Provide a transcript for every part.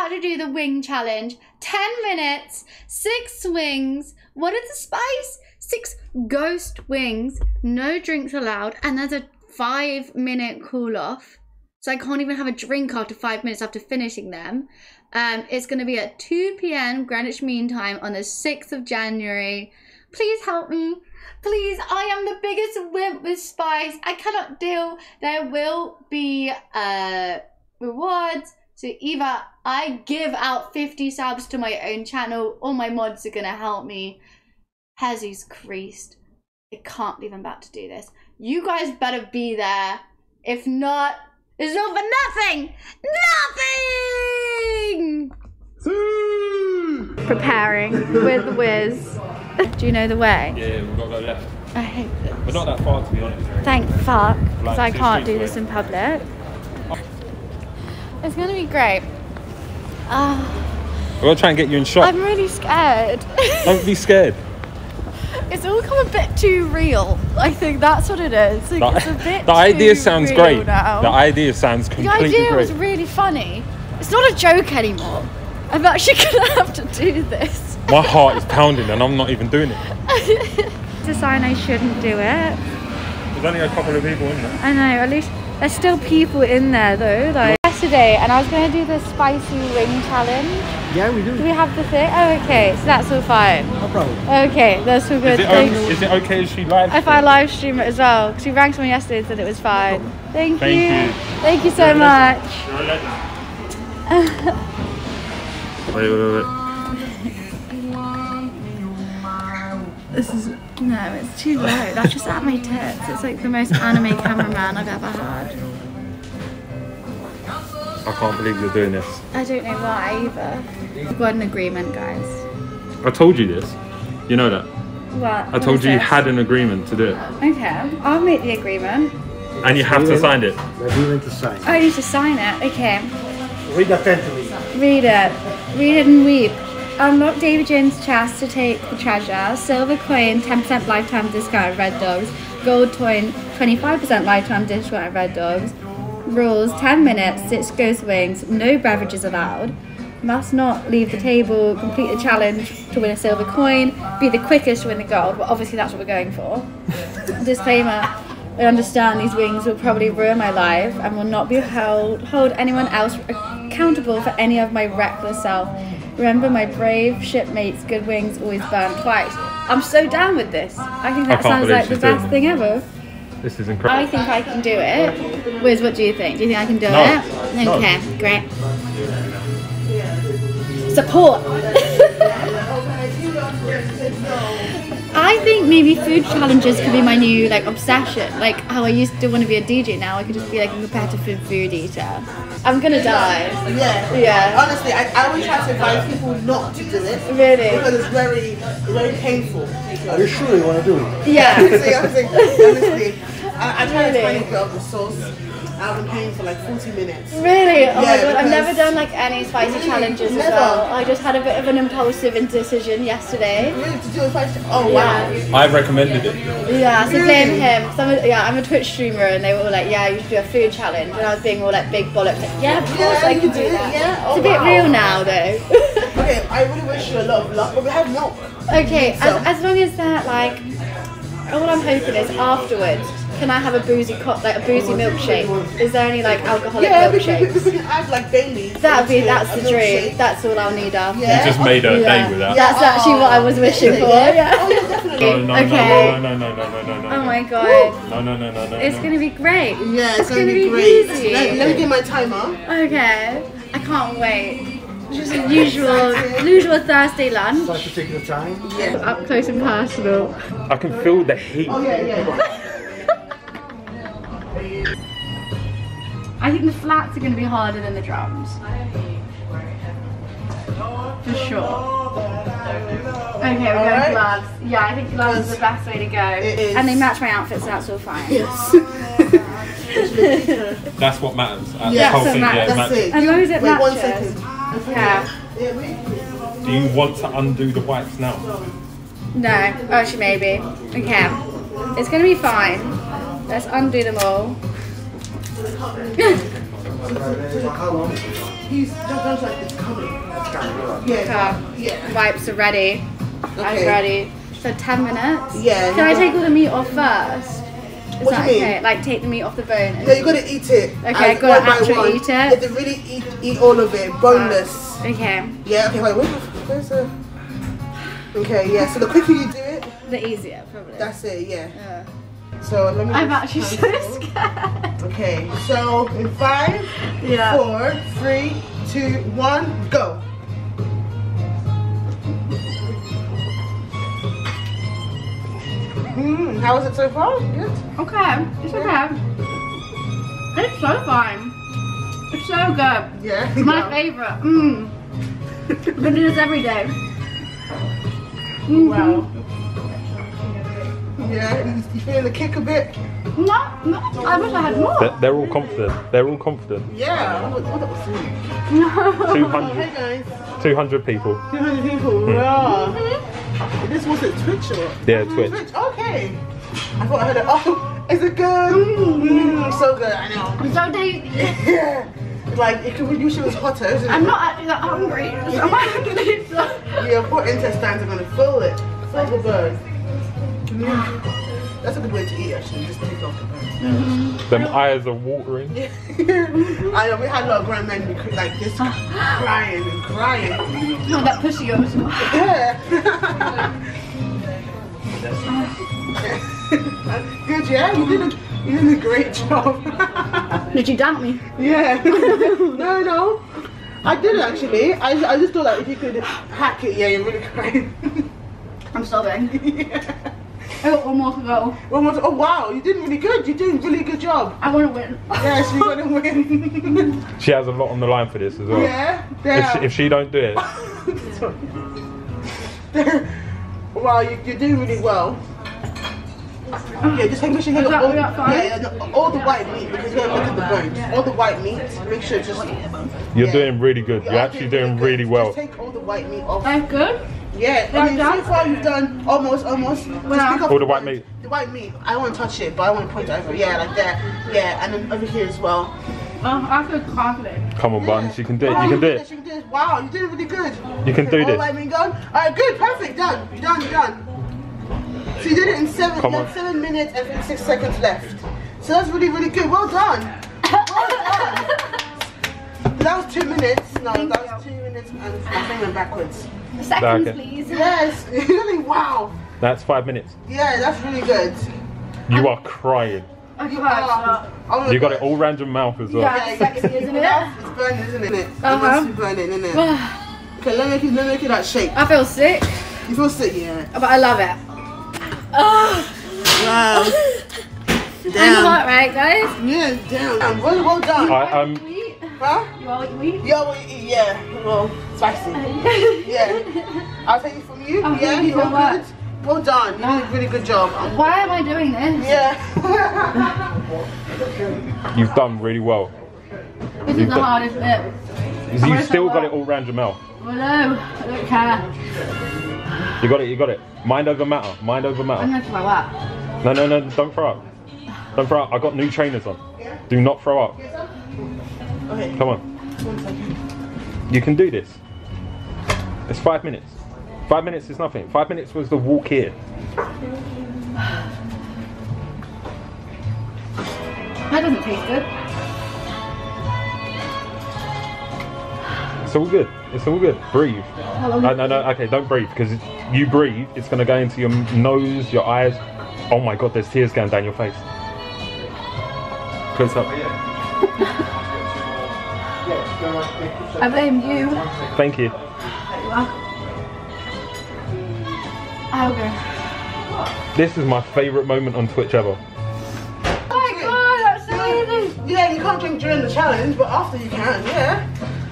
about to do the wing challenge. 10 minutes, 6 wings. What is the spice? 6 ghost wings, no drinks allowed, and there's a 5-minute cool off. So I can't even have a drink after 5 minutes after finishing them. It's going to be at 2 p.m. Greenwich Mean Time on the 6th of January. Please help me. Please, I am the biggest wimp with spice. I cannot deal. There will be rewards. So either I give out 50 subs to my own channel or my mods are going to help me. Jesus Christ. I can't believe I'm about to do this. You guys better be there. If not, it's all for nothing. Nothing! Preparing with Wiz. Do you know the way? Yeah, we've got to go left. I hate this. We're not that far, to be honest. Thank fuck, because Like I can't do away. this in public. It's gonna be great. We're going to try and get you in shot. I'm really scared. Don't be scared. It's all come a bit too real. I think that's what it is. Like, it's a bit The idea too sounds real great. now. The idea sounds completely The idea great. was really funny. It's not a joke anymore. I'm actually gonna have to do this. My heart is pounding and I'm not even doing it. It's a sign I shouldn't do it. There's only a couple of people in there. I know, at least there's still people in there though. Like yesterday, and I was going to do the spicy wing challenge. Yeah, we do. Do we have the thing? Oh, okay, so that's all fine. No problem. Okay, that's all good. Is it okay if she live? If I live stream it as well, because we rang someone yesterday and said it was fine. Thank you. you. Thank you so much. You're a legend. Wait. This is, no, it's too low. That's just at my tits. It's like the most anime cameraman I've ever had. I can't believe you're doing this. I don't know why either. We've got an agreement, guys. I told you this. You know that. What? I told you you had an agreement to do it. Okay, I'll make the agreement. And you have to sign it. The agreement to sign. Oh, I need to sign it. Okay. Read attentively. Read it. Read it and weep. Unlock Davey Jones' chest to take the treasure. Silver coin, 10% lifetime discount at Red Dogs. Gold coin, 25% lifetime discount at Red Dogs. Rules, 10 minutes, 6 ghost wings, no beverages allowed. Must not leave the table, complete the challenge to win a silver coin, be the quickest to win the gold. Well, obviously that's what we're going for. Disclaimer, I understand these wings will probably ruin my life and will not be hold anyone else accountable for any of my reckless self. Remember my brave shipmates, good wings always burn twice. I'm so down with this. I think that sounds like the best thing ever. This is incredible. I think I can do it. Wiz, what do you think? Do you think I can do it? No. Okay, great. Support. I think maybe food challenges could be my new like obsession. Like how I used to want to be a DJ, now I could just be like a competitive food eater. I'm gonna die. Yeah. Honestly, I always try to advise people not to do it. Really? Because it's very, very painful. Are you sure you want to do it? Yeah. honestly, I try to find a bit of the sauce. I've been paying for like 40 minutes. Really? Oh my god, I've because- never done like any spicy challenges as Never. well. I just had a bit of an impulsive indecision yesterday. Really, to do a fight? Oh wow. I recommended it. Yeah, so blame him. I'm a Twitch streamer and they were all like, yeah, you should do a food challenge. And I was being all like big bollocks. Like, yeah, of course I can do that. Yeah. It's a bit real now though. Okay, I really wish you a lot of luck, but we have milk. Okay, as long as that like, all I'm hoping is afterwards, can I have a boozy milkshake? Is there any like alcoholic milkshakes? We can add like Bailey. That's the dream. That's all I'll need after. You just made a day with that. That's actually what I was wishing for. Yeah. Oh yeah, definitely. No. Oh my god. No. It's gonna be great. Yeah, it's gonna gonna be be great. easy. Let me get my timer. Okay. I can't wait. Just a usual Thursday lunch. Start to take the time. Yeah. Up close and personal. I can feel the heat. Oh yeah. I think the flats are going to be harder than the drums. For sure. Okay, we're going gloves. Yeah, I think gloves is the best way to go. And they match my outfit, so that's all fine. Yes. That's what matters. Yeah, The whole so thing, that's matches. As long as it Wait 1 matches. second. Yeah. Do you want to undo the wipes now? No, actually maybe. Okay. It's going to be fine. Let's undo them all. How long? He's just like it's coming. Yeah. Wipes are ready. I'm Okay. ready. So 10 minutes? Yeah. Can I take all the meat off first? Is What that do you mean? okay? Like take the meat off the bone? Yeah, you gotta eat it. Okay, I And gotta one by actually one. eat it? You have to really eat all of it, boneless. Okay. Yeah, okay, wait, where's the... Okay, yeah, so the quicker you do it, The easier, probably. that's it, yeah. So let me I'm just actually so cancel. scared. Okay, so in 5, Yeah. 4, 3, 2, 1, go. How is it so far? Good? Okay, it's okay. It's so fine. It's so good. Yeah. It's my favourite. I'm gonna do this every day. Wow. Yeah, you feeling the kick a bit? No, I wish I had more. They're all confident. They're all confident. Yeah. What that was sweet. 200, Hey guys. 200 people. 200 people. Wow. This was it Twitch or? Yeah, Twitch. Okay. I thought I heard it. Oh, is it good? So good. I know. I'm so tasty. Yeah. Like it could wish it was hotter, isn't it? I'm not actually that hungry. I'm actually so... Your poor intestines are gonna fill it. Fill the bird. That's a good way to eat actually. Just take off the bird. Them eyes are watering. I know we had a lot of grown men like just crying and crying. No, that pussy goes. Yeah. Good, yeah. You did a great job. Did you doubt me? Yeah. No. I did actually. I just thought like if you could hack it, yeah, you're really crying. I'm sobbing. Yeah. I got one more to go. One more. Oh wow, you did really good. You're doing a really good job. I want to win. Yes, you're gonna win. She has a lot on the line for this as well. Yeah. If she don't do it, Wow, you're doing really well. Yeah, just make sure you get all the white meat because you gotta look at the bones. All the white meat, make sure just. you're doing really good. You're actually doing really well. Just take all the white meat off. That's good. Yeah, I mean, so far you've done almost. Just pick up All the white meat. The white meat. I don't want to touch it, but I want to point it over. Yeah, like that. Yeah, and then over here as well. I feel confident. Come on, Buns. You can do it. You can do it. You can do it. Wow, you're doing really good. You can do All this. white meat done. All right, good, perfect, done. You're done. So you did it in 7 Come on. 7 minutes and 56 seconds left. So that's really, really good. Well done. Well done. That was 2 minutes. No, that was 2 minutes and my thing went backwards. Seconds, Okay. please. Yes, really, wow. That's 5 minutes. Yeah, that's really good. You are crying. Okay, You are. Oh my You got God. it all around your mouth as well. Yeah. Sexy, isn't it? It's burning, isn't it? It must be burning, isn't it? Okay, let me make it that shape. I feel sick, You feel sick, yeah. but I love it. Oh, Wow. I'm hot, right, guys? Yeah, damn. Well done. Sweet. Huh? You all eat? Yeah, well, spicy. Yeah. I'll take it from you. Oh, Yeah, thank you you're so much. good. Well done. You did a really good job. Why am I doing this? Yeah. You've done really well. This is the hardest bit. You still got it all around your mouth. Oh no, I don't care. You got it. Mind over matter. Mind over I'm matter. gonna throw up. No, don't throw up. Don't throw up. I got new trainers on. Do not throw up. Okay. Come on. 1 second. You can do this. It's 5 minutes. 5 minutes is nothing. 5 minutes was the walk here. That doesn't taste good. It's all good. It's all good. Breathe. No. Okay, don't breathe because you breathe. It's gonna go into your nose, your eyes. Oh my God, there's tears going down your face. Close up. I blame you. Thank you. Okay. This is my favourite moment on Twitch ever. Oh my God, that's so easy. Yeah, you can't drink during the challenge, but after you can, yeah.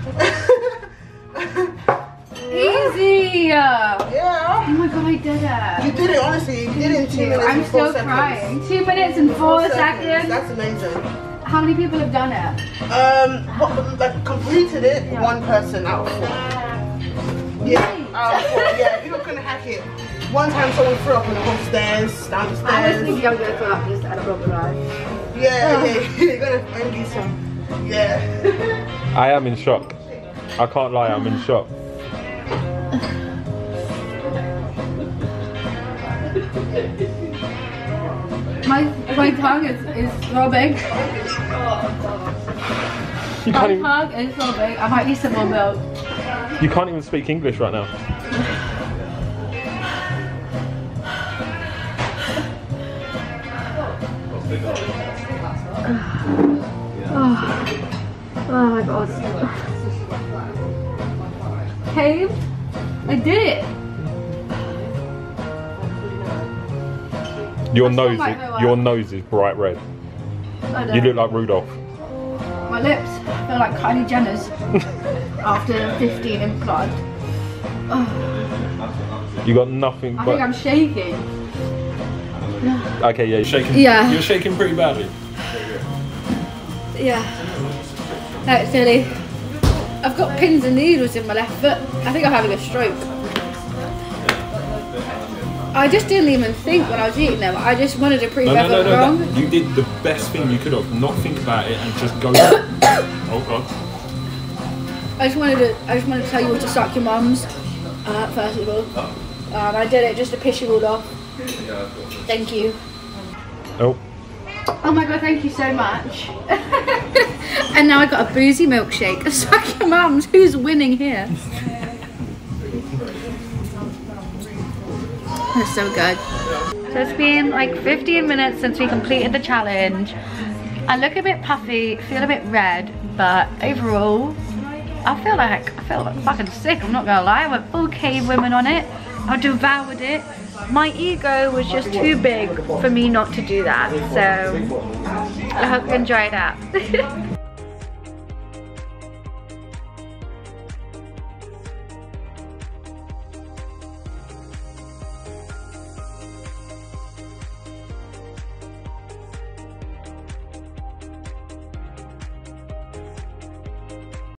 Easy. Yeah. Oh my God, I did it. You did it, honestly. You did it in 2 minutes I'm and 4 still seconds. crying. 2 minutes and 4 seconds. That's amazing. How many people have done it? Like completed it, 1 person out of 4. Yeah, out of 4. Yeah, you're not gonna hack it. One time someone threw up on the whole stairs, I was downstairs. thinking I was going to throw up just at a proper life. Yeah, you're gonna envy some. Yeah. I am in shock. I can't lie, I'm in shock. My tongue is so big. You My can't even, tongue is so big. I might need some more milk. you can't even speak English right now. Oh my god. Cave? I did it! Your That's nose, not like her, your nose is bright red. I know. You look like Rudolph. My lips feel like Kylie Jenner's after 15 implants. You got nothing I but... think I'm shaking. Okay, yeah, you're shaking. Yeah. You're shaking pretty badly. Yeah. Actually, I've got pins and needles in my left foot. I think I'm having a stroke. I just didn't even think when I was eating them. I just wanted to prove everyone wrong. You did the best thing you could have. Not think about it and just go. Oh god. I just wanted to tell you all to suck your mums. First of all, I did it just to piss you all off. Thank you. Oh. Oh my god, thank you so much. And now I got a boozy milkshake. Suck your mums. Who's winning here? That's so good. So it's been like 15 minutes since we completed the challenge. I look a bit puffy, feel a bit red, but overall, I feel like fucking sick. I'm not gonna lie. I went full cave women on it. I devoured it. My ego was just too big for me not to do that. So I hope you enjoy that.